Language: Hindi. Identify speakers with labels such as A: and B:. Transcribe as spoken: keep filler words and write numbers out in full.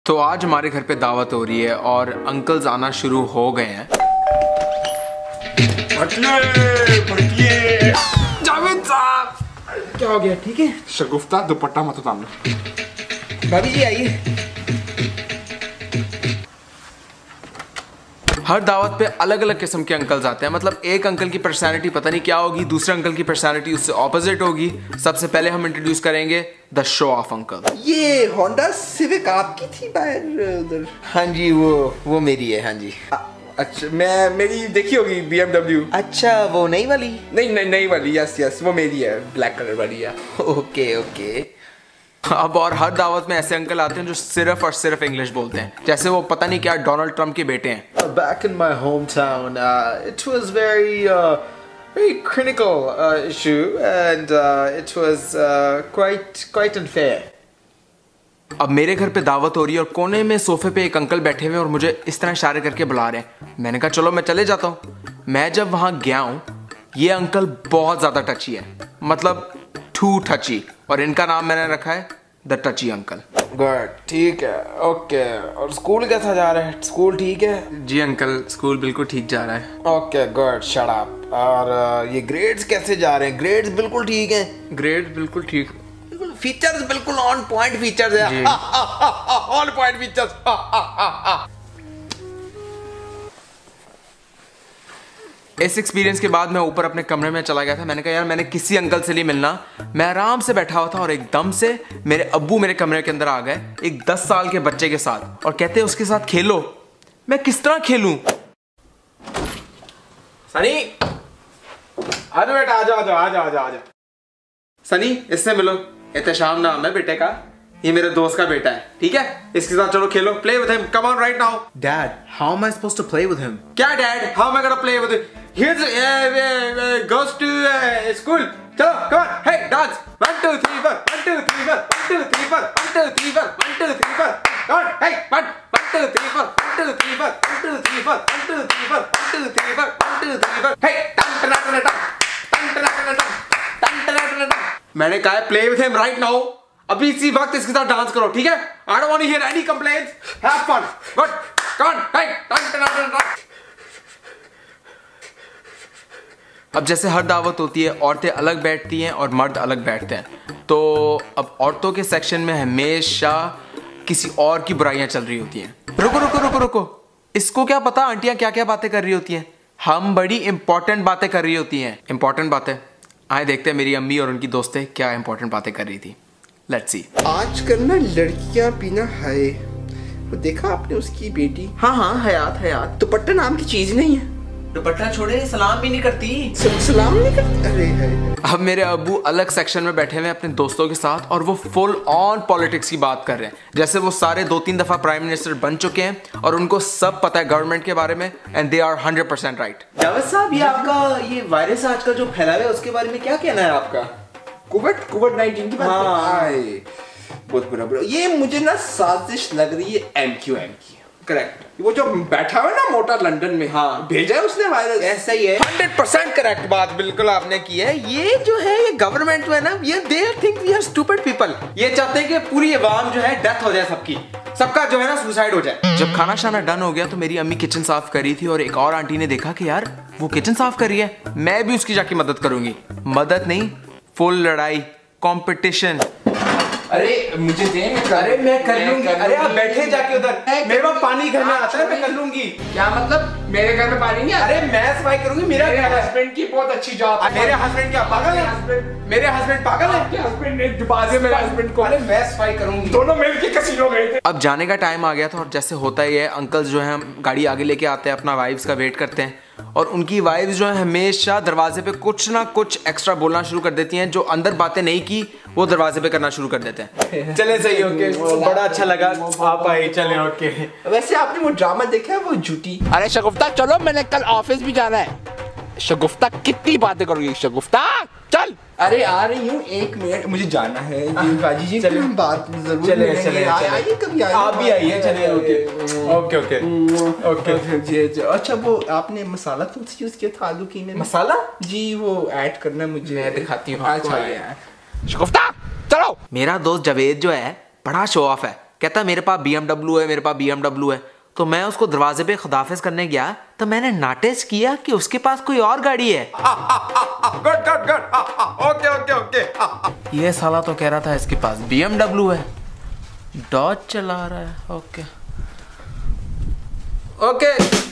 A: तो आज हमारे घर पे दावत हो रही है और अंकल्स आना शुरू हो गए हैं। जावेद साहब, क्या हो गया? ठीक है?
B: शगुफ्ता दुपट्टा मत उतारना।
A: भाभी जी आइए। हर दावत पे अलग अलग किस्म के अंकल्स आते हैं। मतलब एक अंकल की पर्सनालिटी पता नहीं क्या होगी, दूसरे अंकल की पर्सनालिटी उससे ऑपोजिट होगी। सबसे पहले हम इंट्रोड्यूस करेंगे द शो ऑफ अंकल।
C: ये होंडा सिविक आपकी थी बाहर उधर?
A: हाँ जी, वो वो मेरी है। हाँ जी।
C: अच्छा, मैं मेरी देखी होगी बी एम डब्ल्यू।
A: अच्छा, वो नई वाली?
C: नहीं नहीं नई वाली, यस यस वो मेरी है, ब्लैक कलर वाली है।
A: Okay okay. अब और हर दावत में ऐसे अंकल आते हैं जो सिर्फ और सिर्फ इंग्लिश बोलते हैं, जैसे वो पता नहीं क्या डोनाल्ड ट्रम्प के बेटे हैं।
D: Back in my hometown, uh, it was very, uh, very critical uh, issue, and uh, it was uh, quite, quite unfair.
A: अब मेरे घर पे दावत हो रही है और कोने में सोफे पे एक अंकल बैठे हुए हैं और मुझे इस तरह इशारे करके बुला रहे हैं। मैंने कहा चलो मैं चले जाता हूँ। मैं जब वहाँ गया हूँ, ये अंकल बहुत ज़्यादा टची है, मतलब टू टची, और इनका नाम मैंने रखा है द टची अंकल।
C: गुड, ठीक है, ओके। और स्कूल कैसा जा रहा है? स्कूल ठीक है?
A: जी अंकल, स्कूल बिल्कुल ठीक जा रहा है।
C: Okay good, shut up. और uh, ये ग्रेड्स कैसे जा रहे हैं? ग्रेड्स बिल्कुल ठीक हैं?
A: ग्रेड बिल्कुल ठीक।
C: फीचर्स बिल्कुल ऑन पॉइंट फीचर्स है। On point features.
A: इस एक्सपीरियंस के बाद मैं ऊपर अपने कमरे में चला गया था। मैंने कहा यार मैंने किसी अंकल से नहीं मिलना। मैं आराम से बैठा हुआ था और एकदम से मेरे अब्बू मेरे कमरे के अंदर आ गए एक दस साल के बच्चे के साथ, और कहते हैं उसके साथ खेलो। मैं किस तरह खेलूं? सनी, आ जाओ बेटा, आ जाओ आ जाओ आ जाओ आ जाओ आ जाओ। सनी, इससे मिलो। एहतशाम नाम है बेटे का, ये मेरे दोस्त का बेटा है, ठीक है? इसके साथ चलो खेलो, play with him, come on right now.
D: Dad, how am I supposed to play with him?
A: क्या dad? How am I gonna play with him? He goes to school. चलो come on, hey dance. One two three four, one two three four, one two three four, one two three four, one two three four. Come on, hey one one two three four, one two three four, one two three four, one two three four, one two three four, one two three four. हे टन टन टन टन टन टन टन टन टन टन। मैंने कहा है play with him right now. अभी इसी वक्त इसके साथ डांस करो, ठीक है? I don't want to hear any complaints. Have fun. Good. Come on, hey टन टन टन टन। अब जैसे हर दावत होती है, औरतें अलग बैठती हैं और मर्द अलग बैठते हैं। तो अब औरतों के सेक्शन में हमेशा किसी और की बुराइयां चल रही होती हैं। रुको रुको रुको रुको, इसको क्या पता आंटियां क्या क्या बातें कर रही होती हैं? हम बड़ी इंपॉर्टेंट बातें कर रही होती हैं। इंपॉर्टेंट बातें? आए देखते हैं मेरी अम्मी और उनकी दोस्तें क्या इंपॉर्टेंट बातें कर रही थी। Let's see.
C: आजकल ना लड़कियां पीना है, वो देखा आपने उसकी बेटी?
A: हाँ हाँ, हयात हयात।
C: दुपट्टा नाम की चीज नहीं है।
A: दुपट्टा छोड़े, सलाम भी नहीं करती।
C: सलाम नहीं करती? अरे है।
A: अब मेरे अब्बू अलग सेक्शन में बैठे हुए हैं अपने दोस्तों के साथ, और वो फुल ऑन पॉलिटिक्स की बात कर रहे हैं, जैसे वो सारे दो तीन दफा प्राइम मिनिस्टर बन चुके हैं और उनको सब पता है गवर्नमेंट के बारे में, and they are hundred percent right.
D: Javed साहब, ये आपका ये वायरस आजकल जो फैला है उसके बारे में क्या कहना है आपका?
C: कोविड कोविड नाइनटीन की बात?
D: हाँ।
C: बहुत बुरा बुरा। ये मुझे ना साजिश लग रही है एम क्यू एम की।
A: करेक्ट।
C: वो जो बैठा हुआ है ना मोटा लंदन में,
A: हाँ,
C: भेजा है उसने वायरस।
D: ऐसा ही है।
A: हंड्रेड परसेंट करेक्ट बात बिल्कुल आपने की है। ये जो है ये गवर्नमेंट जो है ना, ये they think we are stupid people. ये चाहते हैं कि पूरी अवाम जो है डेथ हो जाए, सबकी सबका जो है ना सुसाइड हो जाए। जब खाना शाना डन हो गया तो मेरी अम्मी किचन साफ कर रही थी और एक और आंटी ने देखा कि यार वो किचन साफ कर रही है, मैं भी उसकी जाके मदद करूंगी। मदद नहीं, फुल लड़ाई, कंपटीशन।
C: अरे मुझे दे,
A: अरे मैं कर लूंगी। अरे आप बैठे जाके उधर, मेरे पास पानी घर में आता है, मैं कर लूंगी।
C: क्या मतलब? मेरे घर में पानी नहीं आता?
A: अरे मैं सफाई करूंगी, मेरा
C: हस्बैंड की बहुत अच्छी जॉब है।
A: मेरे हस्बैंड क्या पागल है? मेरे हस्बैंड पागल है?
C: आपके हस्बैंड ने डुबा दिया मेरे हस्बैंड को।
A: अरे मैं सफाई करूंगी।
C: दोनों मिलके कसीनो गए थे।
A: अब जाने का टाइम आ गया था और जैसे होता ही है, अंकल्स जो है गाड़ी आगे लेके आते हैं, अपना वाइफ्स का वेट करते हैं, और उनकी वाइफ्स जो है हमेशा दरवाजे पे कुछ ना कुछ एक्स्ट्रा बोलना शुरू कर देती हैं। जो अंदर बातें नहीं की वो दरवाजे पे करना शुरू कर देते हैं। चले सही, ओके, बड़ा अच्छा लगा आप आए। चले, ओके।
C: वैसे आपने वो ड्रामा देखा है, वो झूठी?
E: अरे शगुफ्ता चलो, मैंने कल ऑफिस भी जाना है। शगुफ्ता कितनी बातें करोगी? शगुफ्ता चल।
C: अरे आ रही हूँ, एक मिनट, मुझे जाना है। बाजी जी
A: चले,
C: हम बात जरूर
A: चले
C: करेंगे।
A: चले
C: आइए कभी, आइए।
A: आप भी आइए। चले, ओके ओके ओके ओके
C: जी जी। अच्छा वो आपने मसाला कौन सा यूज किया था आलू कीमे में?
A: मसाला?
C: जी वो ऐड करना मुझे।
A: मैं दिखाती हूँ।
C: अच्छा।
E: शगुफ्ता चलो।
A: मेरा दोस्त जावेद जो है बड़ा शो ऑफ है,
B: कहता मेरे पास बी एम डब्ल्यू है, मेरे पास बी एम डब्ल्यू है। तो मैं उसको दरवाजे पे खुदाफिज करने गया तो मैंने नोटिस किया कि उसके पास कोई और गाड़ी है।
A: Good good good, okay okay okay.
B: ये साला तो कह रहा था इसके पास बी एम डब्ल्यू है, डॉज चला रहा है। Okay
A: okay